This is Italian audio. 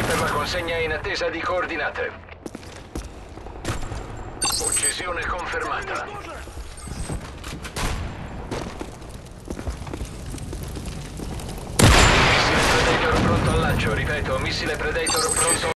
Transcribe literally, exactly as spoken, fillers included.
per la consegna in attesa di coordinate. Uccisione confermata. Missile Predator pronto al lancio. Ripeto, missile Predator pronto.